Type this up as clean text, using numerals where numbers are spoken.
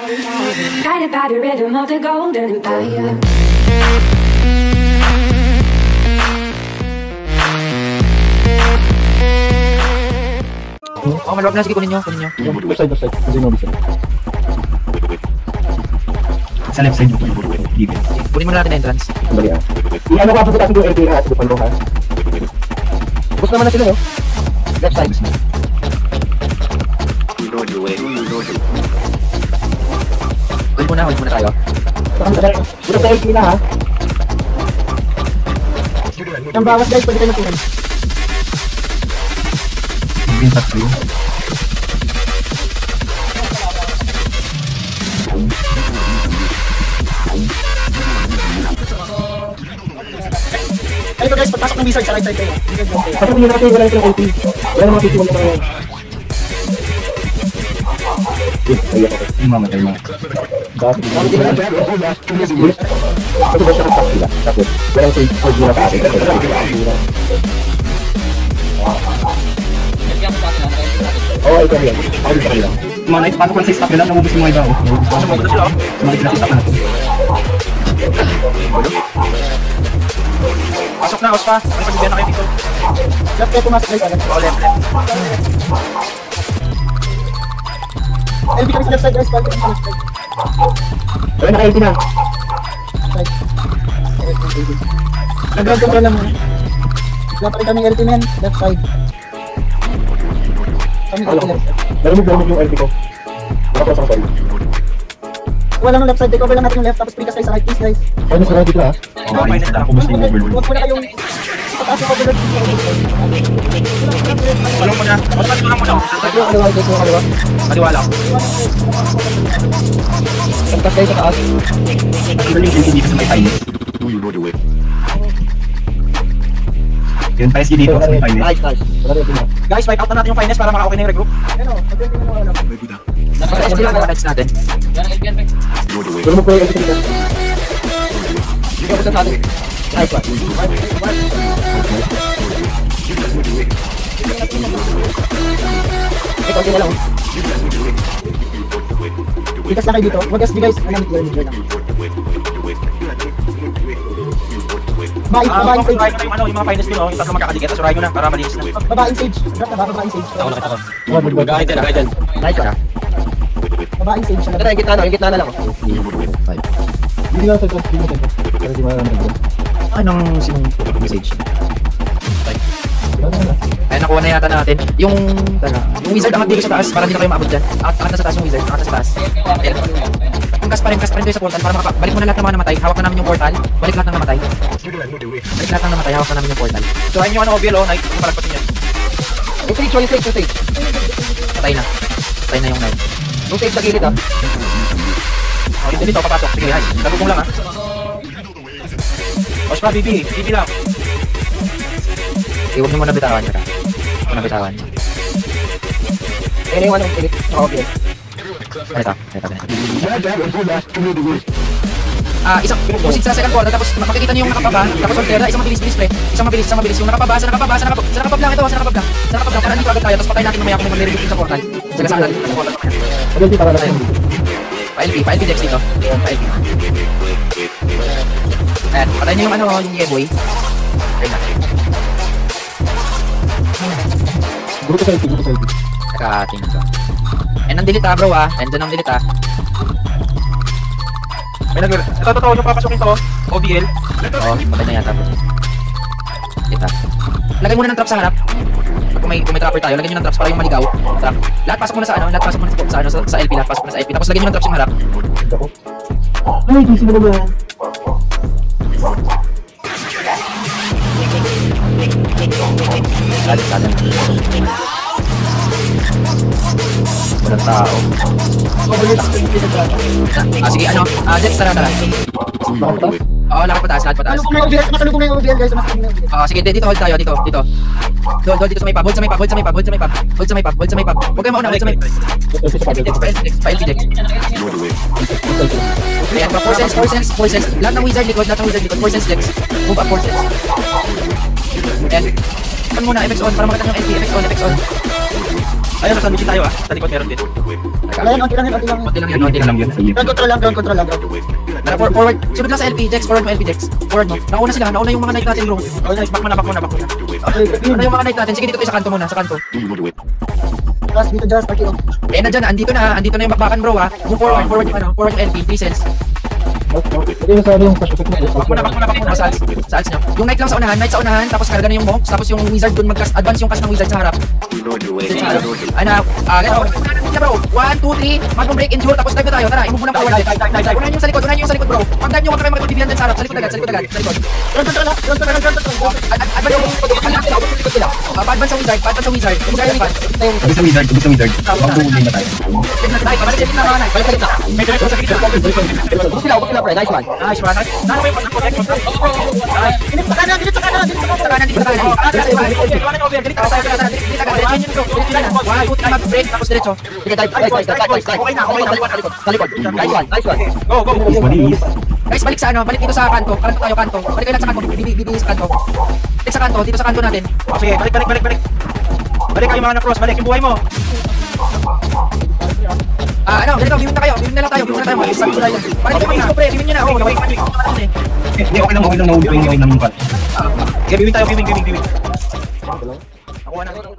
Guided by the rhythm of the golden empire. Oh, malawag na. Sige, kunin nyo. Kunin nyo. Left side. Kasi no bisa. Sa left side. Kunin mo na natin entrance. Sandali ah. Ano ka pagkatasin ko LT ha? Sige, palo ha? Bus naman na sila no? Left side. Hold muna tayo. Ito sa LT na ha? Ang bawas guys, pwede kayo magtunan. Yung tatlo. Ayun guys, pagpasok ng wizard sa right side kayo. Pasok nyo natin, wala yung LT. Wala naman titiwan na mga yan. Ayan ako. Yung mamatay mo. Bakit? Kasi ba siya nagtak sila? Tapos, walang safe code muna sa akin. Oo, ikaw yan. Ako din sa kanila. Mga night, pasok lang sa staff nila, nabubus yung mga iba. Sumabot na sila. Sumabot na sa staff natin. Pasok na, Ospa. May pagbibiyan na kayo dito. Left kayo pumasok guys. Oo, left. LB kami sa left side guys, balik kami sa left side. Ayun, naka-LT na. Nag-ground control lang muna. Wala pa rin kami LT men, left side. Kami LT left side. Narimove yung LT ko. Wala ko sa side. Wala nang left side, take over lang natin yung left, tapos pilitas kayo sa right please guys. Ayun, nasa right dito ha? Oo, minus lang. Ubus na yung overload. Huwag muna kayong pataas yung overload. Tulong mo na. Ospa, tulong mo na. Yung kaliwa guys, yung kaliwa. Maliwa lang. Pagkas kayo sa taas. Ito yung LT dito sa may finest. Yung finest dito sa may finest. Nice. Wala rin na. Guys, wipe out na natin yung finest para maka-okay na yung regroup. Ano, mag-LT na muna lang. Nasa SP lang na natin. Wala mo po yung LT dito. Hindi ako sa taas. Nice one. Ito, okay na lang. Pilitas na kayo dito. Huwag SB guys, ano mid-learning lang. Babaing sage. Try mo na yung mga finest dun, yung tatlo magkakadikit. So, try nyo na para malinis na. Babaing sage. Drop na ba? Babaing sage. Magkakait dyan. Nice ka. Babaing sage. Ito na, yung gitna na lang. Hindi lang sa taas. Pero di marami na. Anong sinong message? Ay, nakuha na yata natin. Yung wizard angat dito sa taas para hindi na kayo maabot dyan. Angat na sa taas yung wizard, angat na sa taas. Yung kas pa rin kayo sa portal para balik mo na lahat ng mga namatay. Hawak na namin yung portal. Balik lahat ng namatay. Hawak na namin yung portal. So, ayun yung OBL, Knight. Yung palagpatin yan. Yung stage. Patay na yung Knight. Yung stage sa gilid ha. Oh, yung dito, papasok. Sige, hay. Nagugong lang ha. Ospa, BB lang. Huwag nyo muna bitawan nyo. Ayun yung anong pilit. Naka-obvious. Ito. Isang proceed sa second quarter, tapos makikita nyo yung nakapaba, tapos Soltera, isang mabilis, pre. Isang mabilis, yung nakapaba, sa nakapab lang ito, sa nakapab lang, para dito agad tayo, tapos patay natin mamaya kung may mag-reroute sa portal. Saga saan natin sa portal mamaya. LT para na tayo. Pa-LP Dex dito. Pa-LP. Ayan, patay nyo yung Yeboy. Ayun na. Grupo sa LT. Nakatingin ko. And ang delete bro Nandun ang delete May totoo yung papasukin to, OBL. Oo, patay na yata bro. Kita. Lagay muna ng trap sa harap. Kung may trapper tayo, lagyan nyo ng traps para yung maligaw. Trap. Lahat pasok muna sa LP, pasok muna sa LP. Tapos lagyan nyo ng traps yung harap. Ay, di sila naman. Sadin. Walang tao. Sige, Dex, tara. Oo, lahat pataas. Masalubong na yung OVL guys. Sige, dito hold tayo, dito. Hold dito sa may pub. Hold sa may pub. Huwag kayo mauna, hold sa may Pa-LP Dex. Ayan, 4 cents. Lahat ng wizard likod, 4 cents Dex. Move up 4 cents. Ayan. Kan muna, FX on, para makita yung LP. FX on. Ayun, nasa mission tayo ah. Sa likod meron din. Ayan, onti lang yun, onti lang yun. Konti lang yan, Konti lang yun. Ground control lang, ground control lang, bro. Tara, forward. Sunod lang sa LP, Dex. Forward mo, LP, Dex. Forward mo. Nauna sila. Nauna yung mga knight natin, bro. Oh, nice. Back mo na. Okay, Nauna yung mga knight natin. Sige, dito tayo sa kanto muna. Sa kanto. Just, dito, just, parking. Eh, nandyan na. Andito na. Andito na yung bakbakan, bro, ha. Move forward. Forward yung, ano, forward yung LP. 3 cells. Ito yung sabi yung pasyupit na ito. Back mo na. Sa ads nyo. Yung knight lang sa unahan. Knight sa unahan. Tapos karga na yung monks. Tapos yung wizard dun mag-cast. Advance yung cast ng wizard sa harap. Ano, ganito. Bro, 1, 2, 3, mag break endure, tapos dive na tayo. Tara, i-move mo ng forward. Unahin yung sa likod, bro. Pag dive nyo, huwag kayo magpagbibihan dyan sa harap. Sa likod agad, sa likod. Ground control lang, ground control. Advance yung likod nila. Pa-advance sa wizard, Wizard yung advance. Sabi sa wizard. Magbuhuli na tayo. Balik na mga knight. Balik na. May diretso sa gitna. Ubus sila, pre. Nice one. Nice one. Nano may pag-protect. Ginit sa kanan, ginit sa kanan, ginit sa kanan. Dito sa kanan. 1, 2, 3, mag-break, tapos diretso. Sige, dive. Okay na. Sa likod. Nice one. Go. Malis. Guys, balik sa ano, balik dito sa kanto. Kanto. Balik kayo lahat sa kanto. Bibi sa kanto. Balik sa kanto, dito sa kanto natin. Sige, balik. Balik kayo mga na-cross. Balik yung buhay mo. Ganito, bimim na lang tayo. Mag-start ko tayo. Balik kayo mag-stop, pre. Bimim nyo na. Hindi, okay lang. Nauwi ng part. Sige, bibing tayo. Bibing. Ako na.